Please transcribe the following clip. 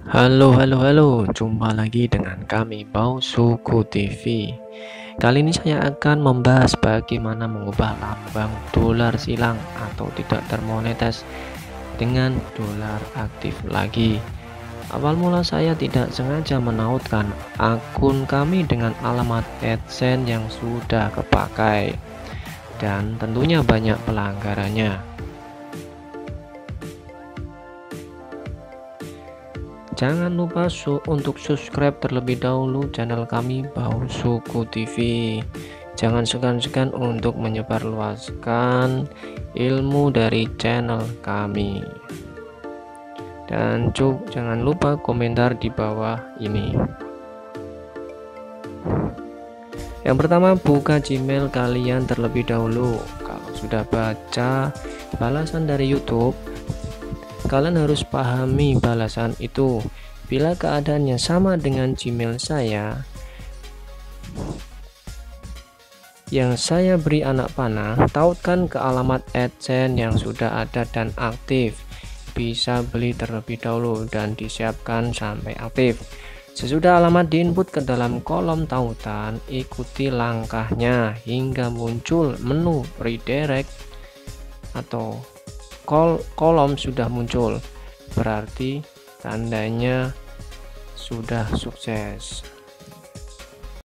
Halo, jumpa lagi dengan kami Bau Suku TV. Kali ini saya akan membahas bagaimana mengubah lambang dolar silang atau tidak termonetis dengan dolar aktif lagi. Awal mula saya tidak sengaja menautkan akun kami dengan alamat AdSense yang sudah kepakai, dan tentunya banyak pelanggarannya. Jangan lupa untuk subscribe terlebih dahulu channel kami Bau Suku TV. Jangan segan-segan untuk menyebarluaskan ilmu dari channel kami. Dan jangan lupa komentar di bawah ini. Yang pertama, buka Gmail kalian terlebih dahulu. Kalau sudah baca balasan dari YouTube, kalian harus pahami balasan itu. Bila keadaannya sama dengan Gmail saya yang saya beri anak panah, tautkan ke alamat AdSense yang sudah ada dan aktif. Bisa beli terlebih dahulu dan disiapkan sampai aktif. Sesudah alamat diinput ke dalam kolom tautan, ikuti langkahnya hingga muncul menu redirect atau kolom sudah muncul, berarti tandanya sudah sukses.